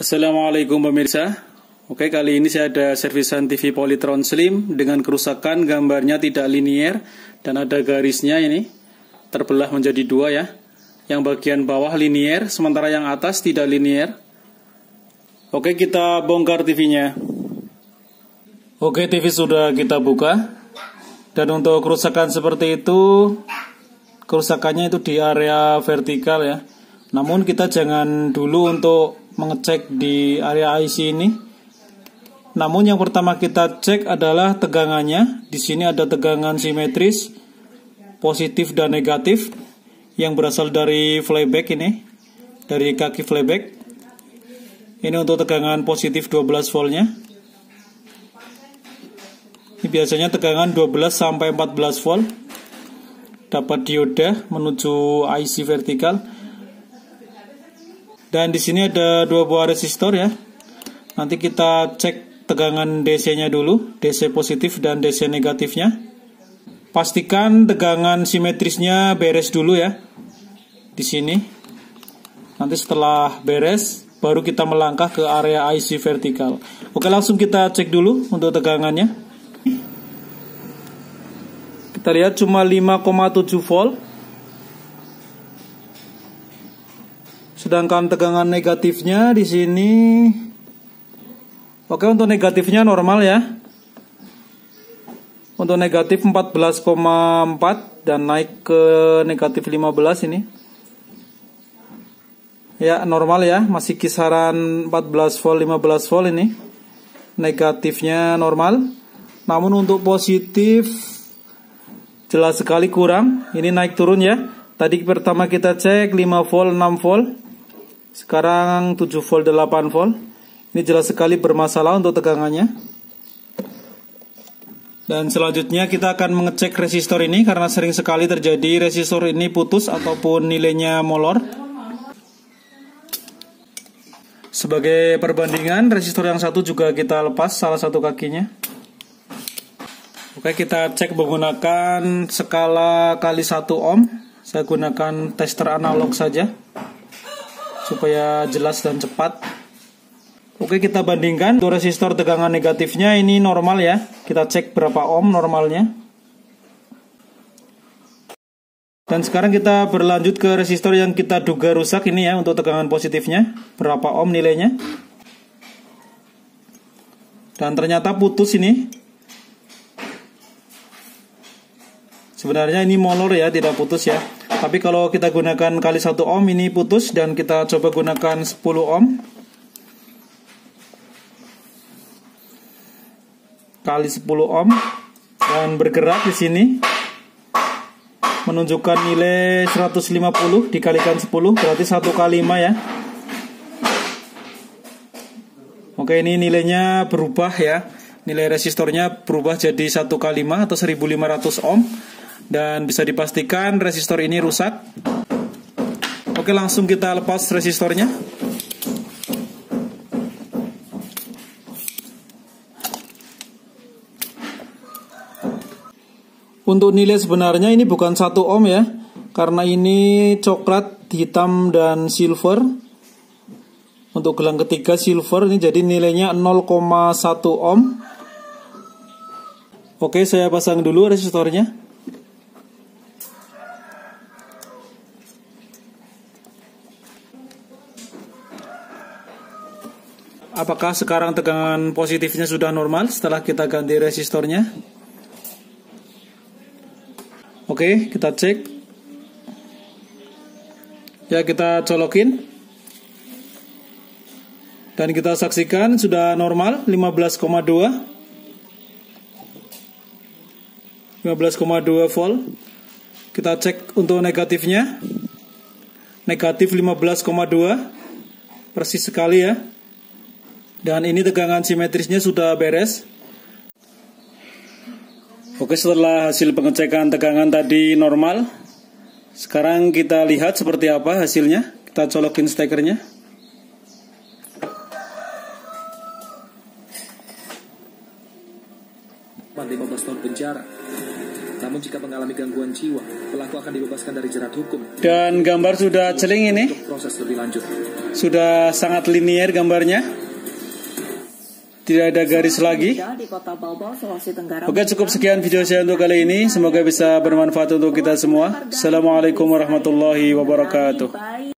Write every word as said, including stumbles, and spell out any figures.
Assalamualaikum pemirsa. Oke, kali ini saya ada servisan T V Polytron Slim dengan kerusakan gambarnya tidak linier dan ada garisnya ini terbelah menjadi dua ya. Yang bagian bawah linier, sementara yang atas tidak linier. Oke, kita bongkar T V-nya. Oke, T V sudah kita buka. Dan untuk kerusakan seperti itu, kerusakannya itu di area vertikal ya. Namun kita jangan dulu untuk mengecek di area I C ini. Namun yang pertama kita cek adalah tegangannya. Di sini ada tegangan simetris positif dan negatif yang berasal dari flyback ini, dari kaki flyback. Ini untuk tegangan positif dua belas voltnya. Ini biasanya tegangan dua belas sampai empat belas volt. Dapat dioda menuju I C vertikal. Dan di sini ada dua buah resistor ya. Nanti kita cek tegangan D C-nya dulu, D C positif dan D C negatifnya. Pastikan tegangan simetrisnya beres dulu ya. Di sini. Nanti setelah beres, baru kita melangkah ke area I C vertikal. Oke, langsung kita cek dulu untuk tegangannya. Kita lihat cuma lima koma tujuh volt. Sedangkan tegangan negatifnya di sini, oke, untuk negatifnya normal ya. Untuk negatif empat belas koma empat dan naik ke negatif lima belas ini. Ya, normal ya, masih kisaran empat belas volt, lima belas volt ini. Negatifnya normal. Namun untuk positif jelas sekali kurang. Ini naik turun ya. Tadi pertama kita cek lima volt, enam volt. Sekarang tujuh volt, delapan volt. Ini jelas sekali bermasalah untuk tegangannya. Dan selanjutnya kita akan mengecek resistor ini, karena sering sekali terjadi resistor ini putus ataupun nilainya molor. Sebagai perbandingan, resistor yang satu juga kita lepas salah satu kakinya. Oke, kita cek menggunakan skala kali satu ohm. Saya gunakan tester analog saja supaya jelas dan cepat. Oke, kita bandingkan. Untuk resistor tegangan negatifnya ini normal ya. Kita cek berapa ohm normalnya. Dan sekarang kita berlanjut ke resistor yang kita duga rusak ini ya, untuk tegangan positifnya. Berapa ohm nilainya. Dan ternyata putus ini. Sebenarnya ini molor ya, tidak putus ya. Tapi kalau kita gunakan kali satu ohm ini putus, dan kita coba gunakan sepuluh ohm. Kali sepuluh ohm dan bergerak di sini menunjukkan nilai seratus lima puluh dikalikan sepuluh berarti satu kali lima ya. Oke, ini nilainya berubah ya. Nilai resistornya berubah jadi satu kali lima atau seribu lima ratus ohm. Dan bisa dipastikan resistor ini rusak. Oke, langsung kita lepas resistornya. Untuk nilai sebenarnya ini bukan satu ohm ya, karena ini coklat, hitam, dan silver. Untuk gelang ketiga silver ini jadi nilainya nol koma satu ohm. Oke, saya pasang dulu resistornya. Apakah sekarang tegangan positifnya sudah normal setelah kita ganti resistornya? Oke, kita cek. Ya, kita colokin. Dan kita saksikan sudah normal lima belas koma dua. lima belas koma dua volt. Kita cek untuk negatifnya. Negatif lima belas koma dua. Persis sekali ya. Dan ini tegangan simetrisnya sudah beres. Oke, setelah hasil pengecekan tegangan tadi normal, sekarang kita lihat seperti apa hasilnya. Kita colokin stekernya. lima belas tahun penjara. Namun jika mengalami gangguan jiwa, pelaku akan dibebaskan dibebaskan dari jerat hukum. Dan gambar sudah celing ini. Proses lebih lanjut. Sudah sangat linier gambarnya. Tidak ada garis lagi. Oke, cukup sekian video saya untuk kali ini. Semoga bisa bermanfaat untuk kita semua. Assalamualaikum warahmatullahi wabarakatuh.